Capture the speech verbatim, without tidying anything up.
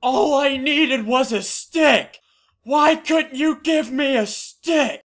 All I needed was a stick! Why couldn't you give me a stick?